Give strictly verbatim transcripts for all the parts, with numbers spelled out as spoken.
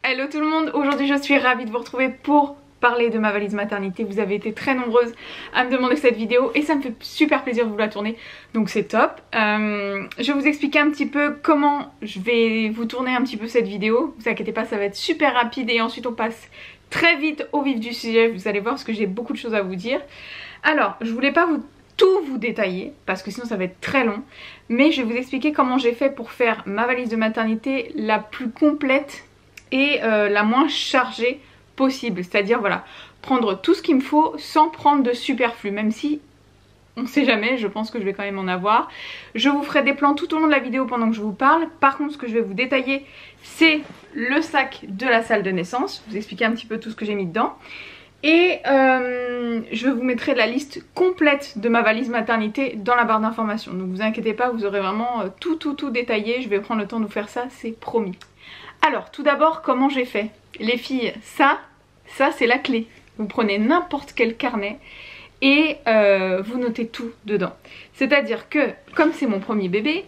Hello tout le monde, aujourd'hui je suis ravie de vous retrouver pour parler de ma valise maternité. Vous avez été très nombreuses à me demander cette vidéo et ça me fait super plaisir de vous la tourner, donc c'est top. Euh, je vais vous expliquer un petit peu comment je vais vous tourner un petit peu cette vidéo. Vous inquiétez pas, ça va être super rapide et ensuite on passe très vite au vif du sujet. Vous allez voir parce que j'ai beaucoup de choses à vous dire. Alors, je voulais pas vous tout vous détailler parce que sinon ça va être très long, mais je vais vous expliquer comment j'ai fait pour faire ma valise de maternité la plus complète et euh, la moins chargée possible, c'est à dire voilà, prendre tout ce qu'il me faut sans prendre de superflu, même si on sait jamais, je pense que je vais quand même en avoir. Je vous ferai des plans tout au long de la vidéo pendant que je vous parle. Par contre, ce que je vais vous détailler, c'est le sac de la salle de naissance, vous expliquer un petit peu tout ce que j'ai mis dedans. Et euh, je vous mettrai la liste complète de ma valise maternité dans la barre d'informations. Donc vous inquiétez pas, vous aurez vraiment euh, tout tout tout détaillé. Je vais prendre le temps de vous faire ça, c'est promis. Alors tout d'abord, comment j'ai fait? Les filles, ça, ça c'est la clé. Vous prenez n'importe quel carnet et euh, vous notez tout dedans. C'est-à-dire que, comme c'est mon premier bébé,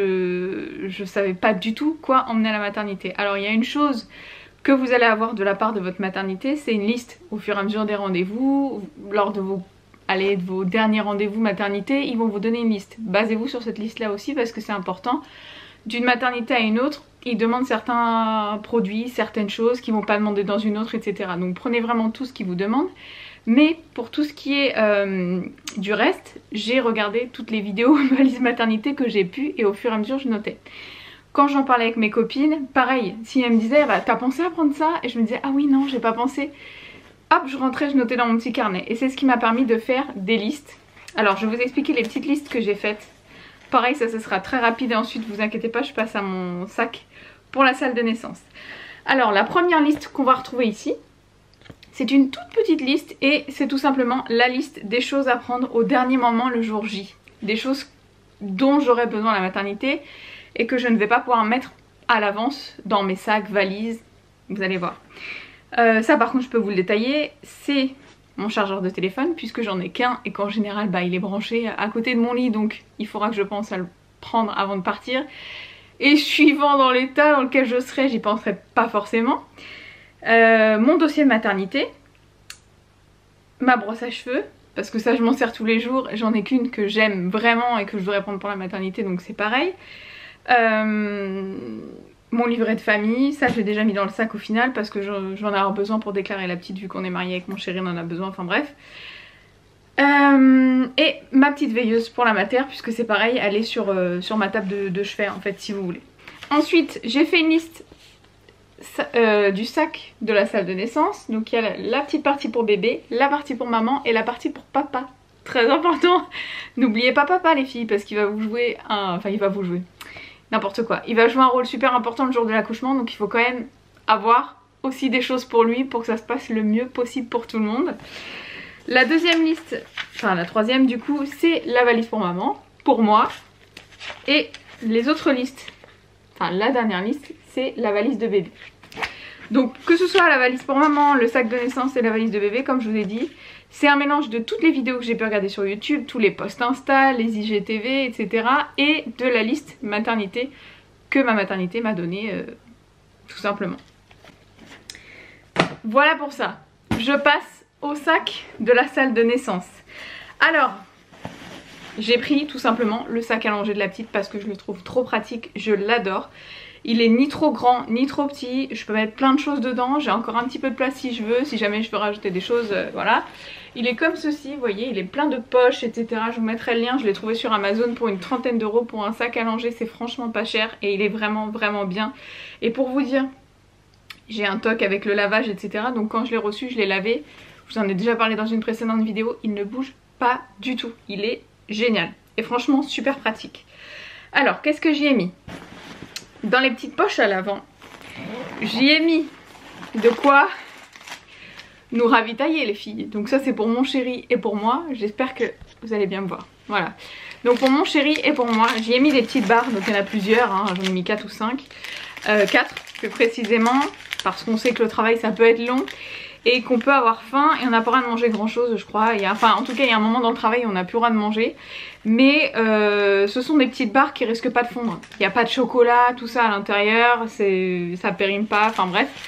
je je savais pas du tout quoi emmener à la maternité. Alors il y a une chose que vous allez avoir de la part de votre maternité, c'est une liste au fur et à mesure des rendez-vous, lors de vos, allez, de vos derniers rendez-vous maternité, ils vont vous donner une liste. Basez-vous sur cette liste là aussi parce que c'est important. D'une maternité à une autre, ils demandent certains produits, certaines choses qu'ils ne vont pas demander dans une autre, et cetera. Donc prenez vraiment tout ce qu'ils vous demandent. Mais pour tout ce qui est euh, du reste, j'ai regardé toutes les vidéos valise maternité que j'ai pu et au fur et à mesure je notais. Quand j'en parlais avec mes copines, pareil, si elles me disaient bah, t'as pensé à prendre ça? Et je me disais ah oui non j'ai pas pensé. Hop, je rentrais, je notais dans mon petit carnet. Et c'est ce qui m'a permis de faire des listes. Alors je vais vous expliquer les petites listes que j'ai faites. Pareil, ça ce sera très rapide et ensuite vous inquiétez pas, je passe à mon sac pour la salle de naissance. Alors la première liste qu'on va retrouver ici, c'est une toute petite liste et c'est tout simplement la liste des choses à prendre au dernier moment le jour J. Des choses dont j'aurai besoin à la maternité et que je ne vais pas pouvoir mettre à l'avance dans mes sacs, valises, vous allez voir. Euh, ça par contre je peux vous le détailler, c'est mon chargeur de téléphone puisque j'en ai qu'un et qu'en général bah, il est branché à côté de mon lit, donc il faudra que je pense à le prendre avant de partir. Et suivant dans l'état dans lequel je serai, j'y penserai pas forcément. Euh, mon dossier de maternité, ma brosse à cheveux, parce que ça je m'en sers tous les jours, j'en ai qu'une que j'aime vraiment et que je voudrais prendre pour la maternité, donc c'est pareil. Euh, mon livret de famille, ça je l'ai déjà mis dans le sac au final parce que j'en ai avoir besoin pour déclarer la petite vu qu'on est marié avec mon chéri, on en a besoin, enfin bref. Euh, et ma petite veilleuse pour la mater puisque c'est pareil, elle est sur, euh, sur ma table de, de chevet en fait si vous voulez. Ensuite j'ai fait une liste euh, du sac de la salle de naissance, donc il y a la, la petite partie pour bébé, la partie pour maman et la partie pour papa. Très important, n'oubliez pas papa les filles parce qu'il va vous jouer un... enfin il va vous jouer n'importe quoi. Il va jouer un rôle super important le jour de l'accouchement, donc il faut quand même avoir aussi des choses pour lui pour que ça se passe le mieux possible pour tout le monde. La deuxième liste, enfin la troisième du coup, c'est la valise pour maman, pour moi. Et les autres listes, enfin la dernière liste, c'est la valise de bébé. Donc que ce soit la valise pour maman, le sac de naissance et la valise de bébé, comme je vous ai dit, c'est un mélange de toutes les vidéos que j'ai pu regarder sur YouTube, tous les posts Insta, les I G T V, et cetera. Et de la liste maternité que ma maternité m'a donnée, euh, tout simplement. Voilà pour ça. Je passe au sac de la salle de naissance. Alors, j'ai pris tout simplement le sac allongé de la petite parce que je le trouve trop pratique, je l'adore. Il est ni trop grand ni trop petit, je peux mettre plein de choses dedans, j'ai encore un petit peu de place si je veux, si jamais je veux rajouter des choses, euh, voilà. Il est comme ceci, vous voyez, il est plein de poches, et cetera. Je vous mettrai le lien, je l'ai trouvé sur Amazon pour une trentaine d'euros pour un sac allongé, c'est franchement pas cher et il est vraiment vraiment bien. Et pour vous dire, j'ai un toc avec le lavage, et cetera. Donc quand je l'ai reçu, je l'ai lavé, je vous en ai déjà parlé dans une précédente vidéo, il ne bouge pas du tout, il est génial et franchement super pratique. Alors qu'est-ce que j'y ai mis? Dans les petites poches à l'avant, j'y ai mis de quoi nous ravitailler les filles. Donc ça c'est pour mon chéri et pour moi, j'espère que vous allez bien me voir. Voilà, donc pour mon chéri et pour moi, j'y ai mis des petites barres, donc il y en a plusieurs, hein. J'en ai mis quatre ou cinq, euh, quatre plus précisément, parce qu'on sait que le travail ça peut être long et qu'on peut avoir faim et on n'a pas le droit de manger grand chose je crois. Il y a, enfin en tout cas il y a un moment dans le travail où on n'a plus le droit de manger. Mais euh, ce sont des petites barres qui risquent pas de fondre. Il n'y a pas de chocolat, tout ça à l'intérieur, ça périme pas, enfin bref.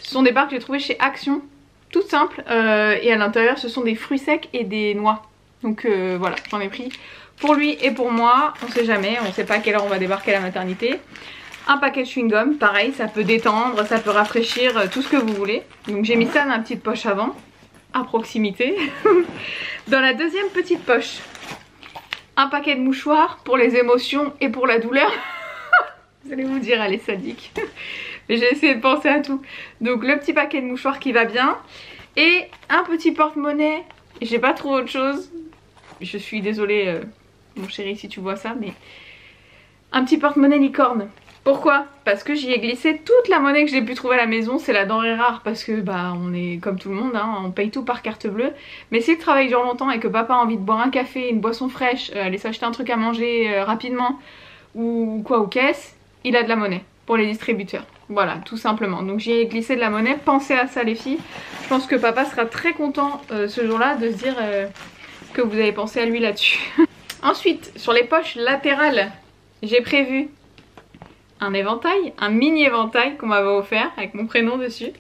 Ce sont des barres que j'ai trouvées chez Action, toutes simples, euh, et à l'intérieur ce sont des fruits secs et des noix. Donc euh, voilà, j'en ai pris pour lui et pour moi, on sait jamais, on sait pas à quelle heure on va débarquer à la maternité. Un paquet de chewing-gum, pareil, ça peut détendre, ça peut rafraîchir, euh, tout ce que vous voulez. Donc j'ai mis ça dans la petite poche avant, à proximité. Dans la deuxième petite poche, un paquet de mouchoirs pour les émotions et pour la douleur. Vous allez vous dire, elle est sadique. Mais j'ai essayé de penser à tout. Donc le petit paquet de mouchoirs qui va bien. Et un petit porte-monnaie. J'ai pas trouvé autre chose. Je suis désolée, euh, mon chéri, si tu vois ça, mais... Un petit porte-monnaie licorne. Pourquoi? Parce que j'y ai glissé toute la monnaie que j'ai pu trouver à la maison. C'est la denrée rare parce que bah on est comme tout le monde, hein, on paye tout par carte bleue. Mais si le travail dure longtemps et que papa a envie de boire un café, une boisson fraîche, euh, aller s'acheter un truc à manger euh, rapidement ou quoi, ou caisse, il a de la monnaie pour les distributeurs. Voilà, tout simplement. Donc j'y ai glissé de la monnaie. Pensez à ça les filles. Je pense que papa sera très content euh, ce jour-là de se dire euh, que vous avez pensé à lui là-dessus. Ensuite, sur les poches latérales, j'ai prévu un éventail, un mini éventail qu'on m'avait offert avec mon prénom dessus.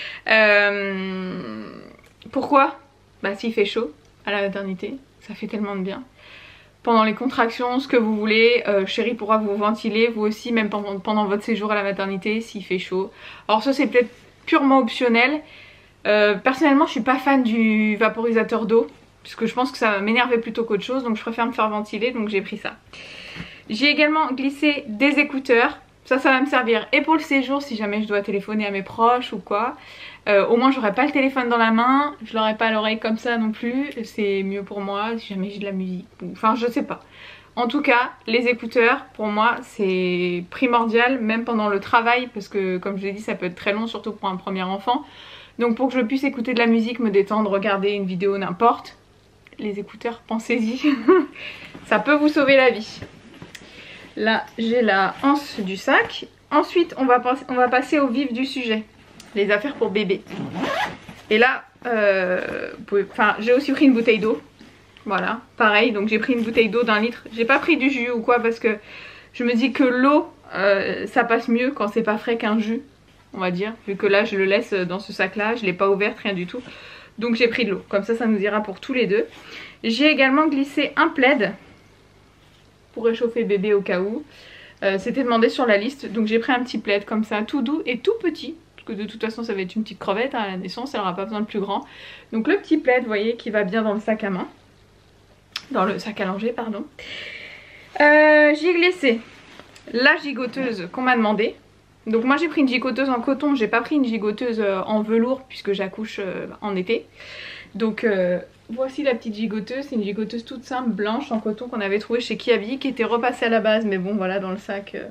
Euh... Pourquoi? Bah s'il fait chaud à la maternité, ça fait tellement de bien. Pendant les contractions, ce que vous voulez, euh, chéri pourra vous ventiler, vous aussi, même pendant, pendant votre séjour à la maternité s'il fait chaud. Alors ça c'est peut-être purement optionnel. Euh, personnellement je suis pas fan du vaporisateur d'eau, puisque je pense que ça va m'énerver plutôt qu'autre chose, donc je préfère me faire ventiler, donc j'ai pris ça. J'ai également glissé des écouteurs. Ça, ça va me servir et pour le séjour si jamais je dois téléphoner à mes proches ou quoi. Euh, au moins j'aurai pas le téléphone dans la main, je l'aurai pas à l'oreille comme ça non plus. C'est mieux pour moi si jamais j'ai de la musique. Enfin je sais pas. En tout cas les écouteurs pour moi c'est primordial même pendant le travail. Parce que comme je l'ai dit ça peut être très long surtout pour un premier enfant. Donc pour que je puisse écouter de la musique, me détendre, regarder une vidéo n'importe. Les écouteurs pensez-y. Ça peut vous sauver la vie. Là j'ai la anse du sac. Ensuite on va, on va passer au vif du sujet. Les affaires pour bébé. Et là euh, j'ai aussi pris une bouteille d'eau. Voilà pareil, donc j'ai pris une bouteille d'eau d'un litre. J'ai pas pris du jus ou quoi parce que je me dis que l'eau euh, ça passe mieux quand c'est pas frais qu'un jus, on va dire. Vu que là je le laisse dans ce sac là, je l'ai pas ouverte, rien du tout. Donc j'ai pris de l'eau, comme ça ça nous ira pour tous les deux. J'ai également glissé un plaid pour réchauffer bébé au cas où. Euh, C'était demandé sur la liste, donc j'ai pris un petit plaid comme ça, tout doux et tout petit. Parce que de toute façon ça va être une petite crevette hein, à la naissance, elle n'aura pas besoin de plus grand. Donc le petit plaid, vous voyez, qui va bien dans le sac à main. Dans le sac à langer, pardon. Euh, J'y ai glissé la gigoteuse qu'on m'a demandé. Donc moi j'ai pris une gigoteuse en coton, j'ai pas pris une gigoteuse en velours puisque j'accouche en été. Donc euh, voici la petite gigoteuse, c'est une gigoteuse toute simple, blanche en coton qu'on avait trouvée chez Kiabi, qui était repassée à la base, mais bon voilà dans le sac euh,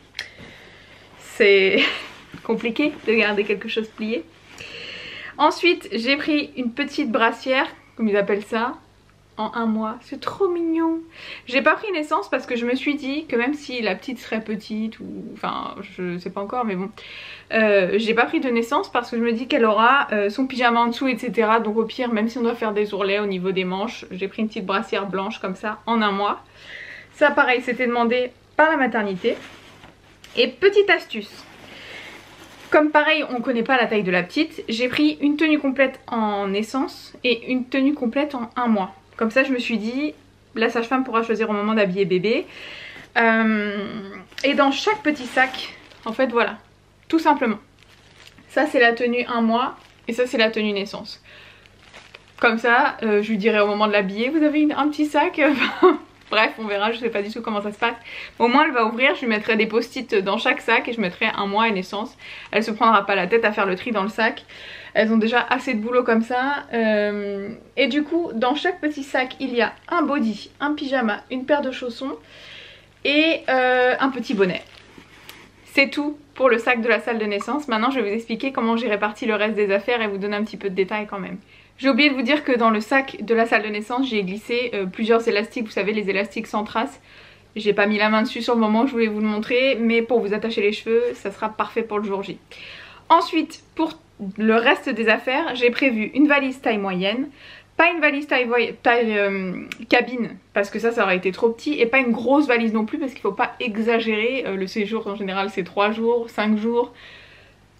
c'est compliqué de garder quelque chose plié. Ensuite j'ai pris une petite brassière, comme ils appellent ça, en un mois, c'est trop mignon. J'ai pas pris naissance parce que je me suis dit que même si la petite serait petite ou enfin je sais pas encore mais bon euh, j'ai pas pris de naissance parce que je me dis qu'elle aura euh, son pyjama en dessous etc. Donc au pire même si on doit faire des ourlets au niveau des manches, j'ai pris une petite brassière blanche comme ça en un mois. Ça pareil c'était demandé par la maternité. Et petite astuce, comme pareil on connaît pas la taille de la petite, j'ai pris une tenue complète en naissance et une tenue complète en un mois. Comme ça je me suis dit, la sage-femme pourra choisir au moment d'habiller bébé. Euh, et dans chaque petit sac, en fait voilà, tout simplement. Ça c'est la tenue un mois et ça c'est la tenue naissance. Comme ça, euh, je lui dirai au moment de l'habiller, vous avez une, un petit sac. Bref, on verra, je sais pas du tout comment ça se passe. Au moins elle va ouvrir, je lui mettrai des post-it dans chaque sac et je mettrai un mois et naissance. Elle se prendra pas la tête à faire le tri dans le sac. Elles ont déjà assez de boulot comme ça. Euh, et du coup, dans chaque petit sac, il y a un body, un pyjama, une paire de chaussons et euh, un petit bonnet. C'est tout pour le sac de la salle de naissance. Maintenant, je vais vous expliquer comment j'ai réparti le reste des affaires et vous donner un petit peu de détails quand même. J'ai oublié de vous dire que dans le sac de la salle de naissance, j'ai glissé euh, plusieurs élastiques. Vous savez, les élastiques sans trace. J'ai pas mis la main dessus sur le moment, je voulais vous le montrer. Mais pour vous attacher les cheveux, ça sera parfait pour le jour J. Ensuite, pour le reste des affaires, j'ai prévu une valise taille moyenne. Pas une valise taille, taille euh, cabine, parce que ça, ça aurait été trop petit. Et pas une grosse valise non plus, parce qu'il faut pas exagérer. Euh, le séjour, en général, c'est trois jours, cinq jours.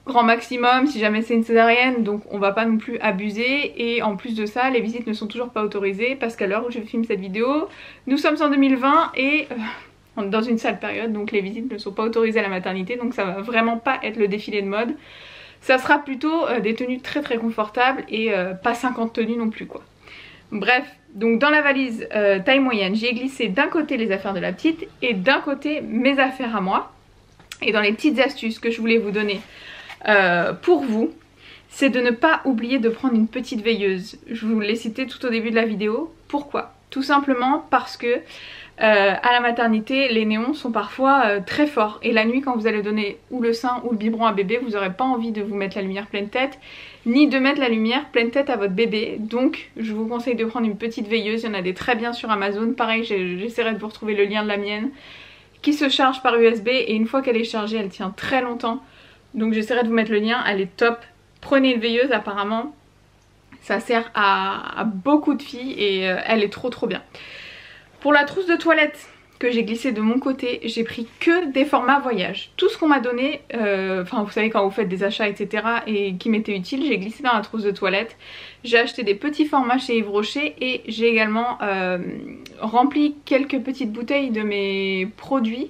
grand maximum si jamais c'est une césarienne, donc on va pas non plus abuser. Et en plus de ça, les visites ne sont toujours pas autorisées parce qu'à l'heure où je filme cette vidéo, nous sommes en deux mille vingt et euh, on est dans une sale période, donc les visites ne sont pas autorisées à la maternité, donc ça va vraiment pas être le défilé de mode. Ça sera plutôt euh, des tenues très très confortables et euh, pas cinquante tenues non plus quoi. Bref, donc dans la valise euh, taille moyenne, j'ai glissé d'un côté les affaires de la petite et d'un côté mes affaires à moi. Et dans les petites astuces que je voulais vous donner euh, pour vous, c'est de ne pas oublier de prendre une petite veilleuse. Je vous l'ai cité tout au début de la vidéo. Pourquoi? Tout simplement parce que euh, à la maternité, les néons sont parfois euh, très forts. Et la nuit, quand vous allez donner ou le sein ou le biberon à bébé, vous n'aurez pas envie de vous mettre la lumière pleine tête, ni de mettre la lumière pleine tête à votre bébé. Donc je vous conseille de prendre une petite veilleuse. Il y en a des très bien sur Amazon. Pareil, j'essaierai de vous retrouver le lien de la mienne, qui se charge par U S B et une fois qu'elle est chargée, elle tient très longtemps. Donc j'essaierai de vous mettre le lien, elle est top. Prenez une veilleuse, apparemment ça sert à, à beaucoup de filles et euh, elle est trop trop bien. Pour la trousse de toilette que j'ai glissée de mon côté, j'ai pris que des formats voyage. Tout ce qu'on m'a donné, euh, enfin vous savez quand vous faites des achats et cetera et qui m'étaient utiles, j'ai glissé dans la trousse de toilette. J'ai acheté des petits formats chez Yves Rocher et j'ai également euh, rempli quelques petites bouteilles de mes produits.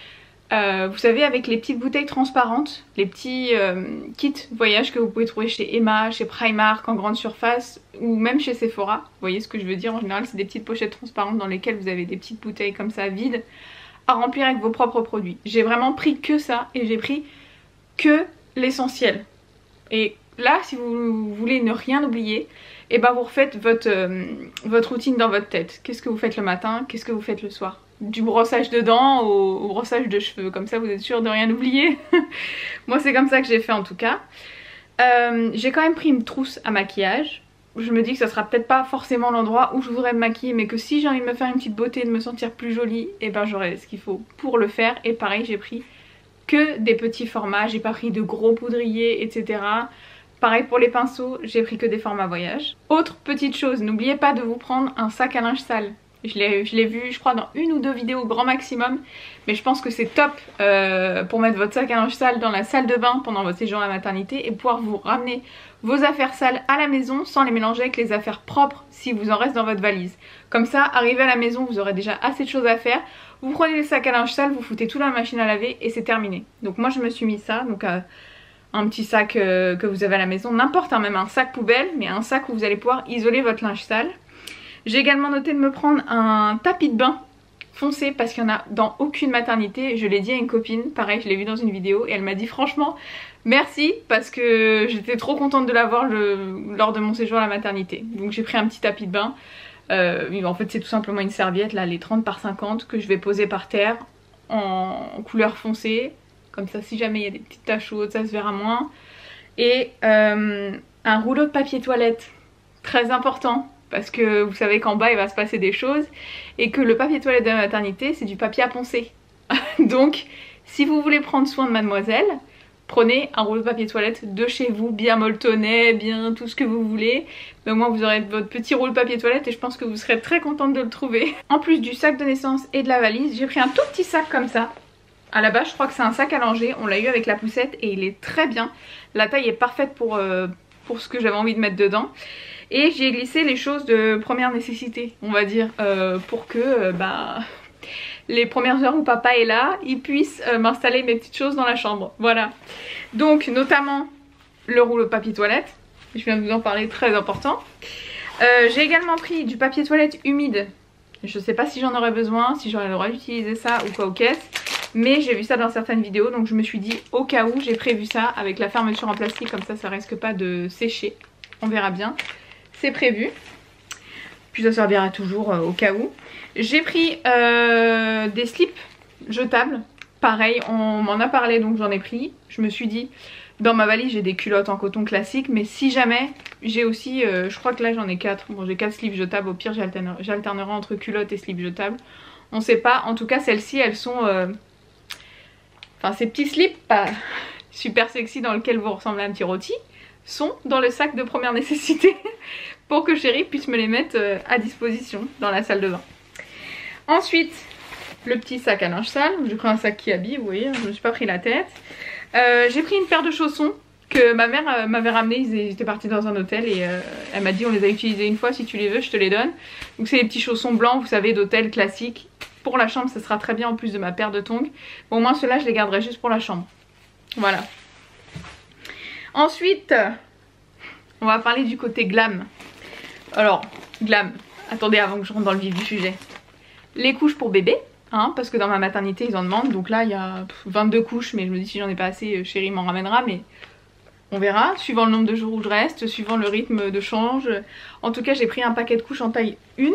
Euh, vous savez, avec les petites bouteilles transparentes, les petits euh, kits voyage que vous pouvez trouver chez Emma, chez Primark, en grande surface ou même chez Sephora. Vous voyez ce que je veux dire? En général, c'est des petites pochettes transparentes dans lesquelles vous avez des petites bouteilles comme ça vides à remplir avec vos propres produits. J'ai vraiment pris que ça et j'ai pris que l'essentiel. Et là, si vous voulez ne rien oublier, et eh ben vous refaites votre, euh, votre routine dans votre tête. Qu'est-ce que vous faites le matin? Qu'est-ce que vous faites le soir? Du brossage de dents au, au brossage de cheveux, comme ça vous êtes sûr de rien oublier. Moi c'est comme ça que j'ai fait en tout cas. Euh, j'ai quand même pris une trousse à maquillage. Je me dis que ça sera peut-être pas forcément l'endroit où je voudrais me maquiller, mais que si j'ai envie de me faire une petite beauté, de me sentir plus jolie, et ben j'aurai ce qu'il faut pour le faire. Et pareil, j'ai pris que des petits formats, j'ai pas pris de gros poudriers, et cetera. Pareil pour les pinceaux, j'ai pris que des formats voyage. Autre petite chose, n'oubliez pas de vous prendre un sac à linge sale. Je l'ai vu je crois dans une ou deux vidéos grand maximum, mais je pense que c'est top euh, pour mettre votre sac à linge sale dans la salle de bain pendant votre séjour à la maternité et pouvoir vous ramener vos affaires sales à la maison sans les mélanger avec les affaires propres si vous en reste dans votre valise. Comme ça, arrivé à la maison, vous aurez déjà assez de choses à faire. Vous prenez les sacs à linge sale, vous foutez tout dans la machine à laver et c'est terminé. Donc moi je me suis mis ça, donc euh, un petit sac euh, que vous avez à la maison, n'importe, hein, même un sac poubelle, mais un sac où vous allez pouvoir isoler votre linge sale. J'ai également noté de me prendre un tapis de bain foncé parce qu'il n'y en a dans aucune maternité. Je l'ai dit à une copine, pareil je l'ai vu dans une vidéo et elle m'a dit franchement merci parce que j'étais trop contente de l'avoir lors de mon séjour à la maternité. Donc j'ai pris un petit tapis de bain. Euh, en fait c'est tout simplement une serviette, là les trente par cinquante que je vais poser par terre en couleur foncée. Comme ça si jamais il y a des petites taches ou autres ça se verra moins. Et euh, un rouleau de papier toilette, très important. Parce que vous savez qu'en bas il va se passer des choses et que le papier toilette de la maternité c'est du papier à poncer. Donc si vous voulez prendre soin de mademoiselle, prenez un rouleau de papier toilette de chez vous, bien molletonné, bien tout ce que vous voulez. Mais au moins vous aurez votre petit rouleau de papier toilette et je pense que vous serez très contente de le trouver. En plus du sac de naissance et de la valise, j'ai pris un tout petit sac comme ça. À la base je crois que c'est un sac à langer, on l'a eu avec la poussette et il est très bien. La taille est parfaite pour, euh, pour ce que j'avais envie de mettre dedans. Et j'y ai glissé les choses de première nécessité, on va dire, euh, pour que euh, bah, les premières heures où papa est là, il puisse euh, m'installer mes petites choses dans la chambre. Voilà. Donc notamment le rouleau de papier toilette, je viens de vous en parler, très important. Euh, j'ai également pris du papier toilette humide. Je sais pas si j'en aurais besoin, si j'aurais le droit d'utiliser ça ou quoi aux caisses. Mais j'ai vu ça dans certaines vidéos, donc je me suis dit au cas où, j'ai prévu ça avec la fermeture en plastique, comme ça ça risque pas de sécher. On verra bien. C'est prévu. Puis ça servira toujours euh, au cas où. J'ai pris euh, des slips jetables. Pareil, on m'en a parlé donc j'en ai pris. Je me suis dit, dans ma valise j'ai des culottes en coton classique. Mais si jamais, j'ai aussi, euh, je crois que là j'en ai quatre. Bon j'ai quatre slips jetables. Au pire j'alternerai entre culottes et slips jetables. On sait pas. En tout cas celles-ci elles sont... Euh... Enfin ces petits slips pas super sexy dans lesquels vous ressemblez à un petit rôti sont dans le sac de première nécessité pour que chérie puisse me les mettre à disposition dans la salle de bain. Ensuite, le petit sac à linge sale. J'ai pris un sac qui habille, vous voyez, je ne me suis pas pris la tête. Euh, j'ai pris une paire de chaussons que ma mère euh, m'avait ramené, ils étaient partis dans un hôtel et euh, elle m'a dit on les a utilisés une fois, si tu les veux je te les donne. Donc c'est des petits chaussons blancs, vous savez, d'hôtel classique. Pour la chambre ça sera très bien en plus de ma paire de tongs. Bon, au moins ceux-là je les garderai juste pour la chambre. Voilà. Ensuite, on va parler du côté glam. Alors, glam, attendez avant que je rentre dans le vif du sujet. Les couches pour bébé. Hein, parce que dans ma maternité ils en demandent, donc là il y a vingt-deux couches, mais je me dis si j'en ai pas assez, chérie m'en ramènera, mais on verra, suivant le nombre de jours où je reste, suivant le rythme de change. En tout cas j'ai pris un paquet de couches en taille une.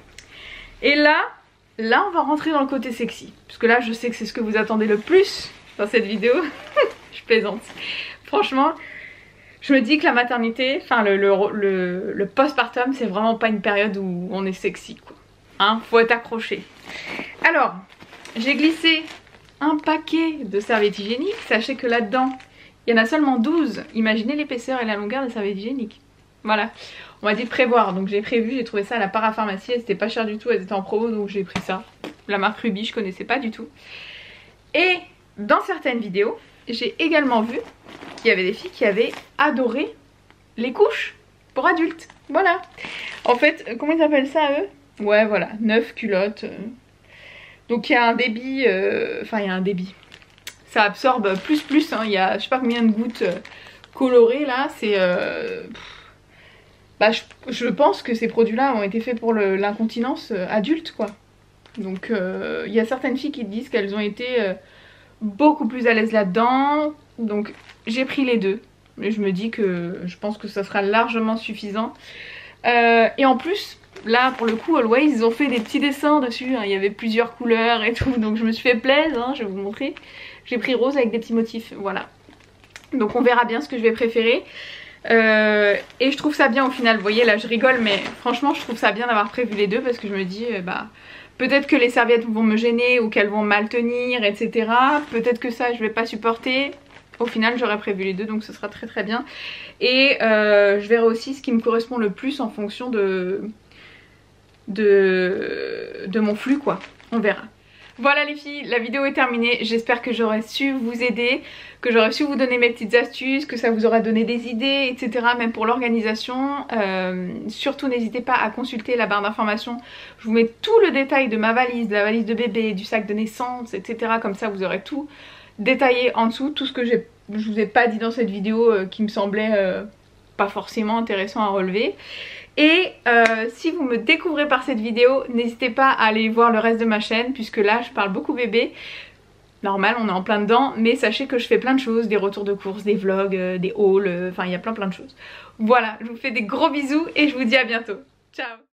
Et là, là on va rentrer dans le côté sexy, parce que là je sais que c'est ce que vous attendez le plus dans cette vidéo. Je plaisante. Franchement, je me dis que la maternité, enfin le, le, le, le postpartum c'est vraiment pas une période où on est sexy quoi. Hein, faut être accroché. Alors, j'ai glissé un paquet de serviettes hygiéniques. Sachez que là-dedans, il y en a seulement douze. Imaginez l'épaisseur et la longueur des serviettes hygiéniques. Voilà, on m'a dit de prévoir. Donc j'ai prévu, j'ai trouvé ça à la parapharmacie. Elles étaient pas chères du tout, elles étaient en promo, donc j'ai pris ça. La marque Ruby, je connaissais pas du tout. Et dans certaines vidéos, j'ai également vu qu'il y avait des filles qui avaient adoré les couches pour adultes. Voilà. En fait, comment ils appellent ça eux? Ouais, voilà, neuf culottes. Donc il y a un débit, euh... enfin il y a un débit. Ça absorbe plus plus, hein. Il y a je sais pas combien de gouttes euh, colorées là. C'est... Euh... Bah je, je pense que ces produits-là ont été faits pour l'incontinence euh, adulte quoi. Donc euh, il y a certaines filles qui disent qu'elles ont été euh, beaucoup plus à l'aise là-dedans. Donc j'ai pris les deux. Mais je me dis que je pense que ça sera largement suffisant. Euh, et en plus... Là pour le coup Always ils ont fait des petits dessins dessus, hein. Il y avait plusieurs couleurs et tout, donc je me suis fait plaisir, hein, je vais vous montrer. J'ai pris rose avec des petits motifs, voilà. Donc on verra bien ce que je vais préférer. Euh, et je trouve ça bien au final, vous voyez là je rigole mais franchement je trouve ça bien d'avoir prévu les deux parce que je me dis euh, bah peut-être que les serviettes vont me gêner ou qu'elles vont mal tenir et cetera. Peut-être que ça je vais pas supporter. Au final j'aurais prévu les deux donc ce sera très très bien. Et euh, je verrai aussi ce qui me correspond le plus en fonction de... De, de mon flux quoi, on verra. Voilà les filles, la vidéo est terminée, j'espère que j'aurai su vous aider, que j'aurai su vous donner mes petites astuces, que ça vous aura donné des idées, et cetera. Même pour l'organisation, euh, surtout n'hésitez pas à consulter la barre d'informations, je vous mets tout le détail de ma valise, de la valise de bébé, du sac de naissance, et cetera. Comme ça vous aurez tout détaillé en dessous, tout ce que je vous ai pas dit dans cette vidéo euh, qui me semblait euh, pas forcément intéressant à relever. Et euh, si vous me découvrez par cette vidéo, n'hésitez pas à aller voir le reste de ma chaîne puisque là je parle beaucoup bébé. Normal, on est en plein dedans, mais sachez que je fais plein de choses, des retours de courses, des vlogs, euh, des hauls, euh, enfin il y a plein plein de choses. Voilà, je vous fais des gros bisous et je vous dis à bientôt. Ciao!